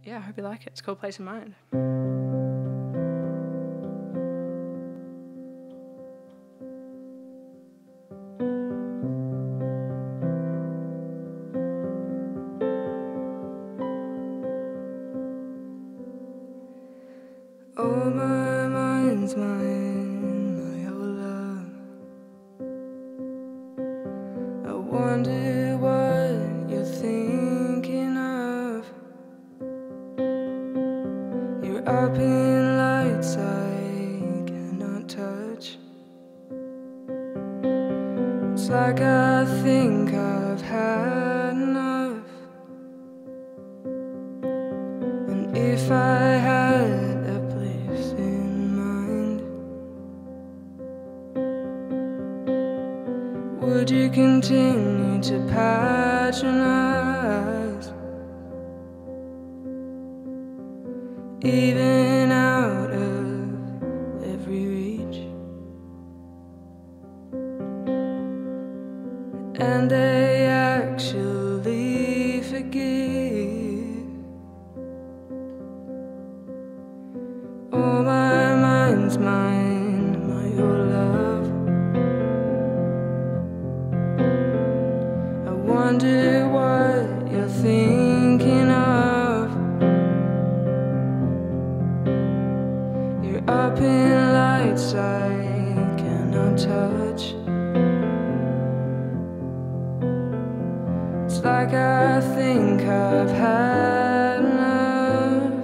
yeah, I hope you like it. It's called Place of Mind. Oh, my mind's mine, my old love. I wonder what you're thinking of. You're up in lights I cannot touch. It's like I think I've had enough. And if I had would you continue to patronize, even out of every reach? And they actually forgive. Oh, my mind's mine, my old love. I wonder what you're thinking of. You're up in lights I cannot touch. It's like I think I've had enough.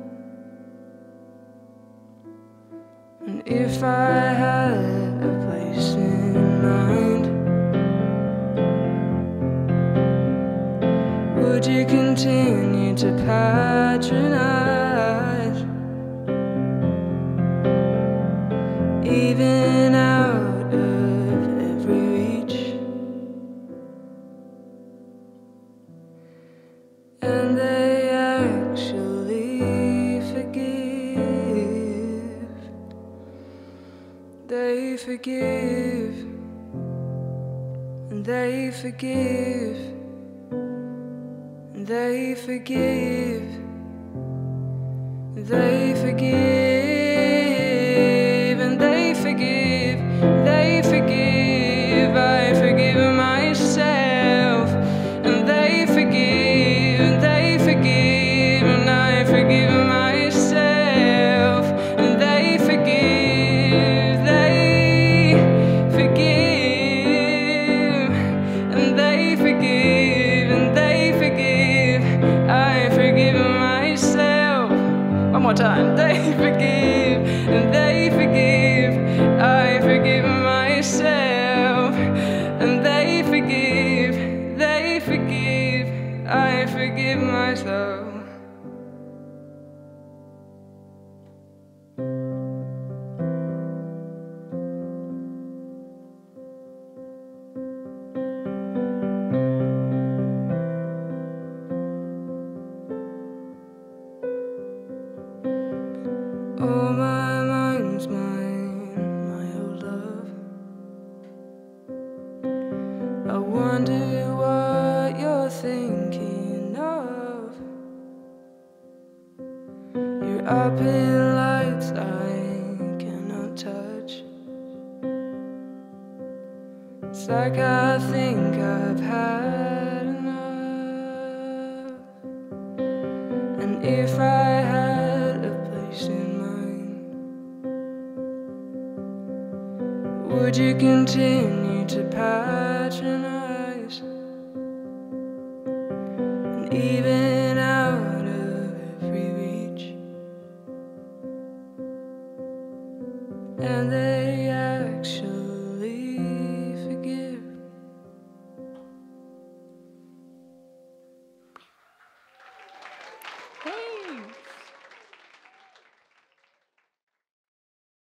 And if I had a place in mind, would you continue to patronize, even out of every reach? And they actually forgive. They forgive. And they forgive. They forgive, they forgive, and they forgive, they forgive. I forgive myself, and they forgive, and they forgive, and I forgive myself, and they forgive, they forgive, and they forgive, and they forgive. I forgive myself. One more time. They forgive and they forgive. I forgive myself and they forgive. They forgive. I forgive myself. Oh, my mind's mine, my old love. I wonder what you're thinking of. You're up in lights I cannot touch. It's like I think I've had enough. And if I had a place in mind, would you continue to patronize, and even out of every reach? And they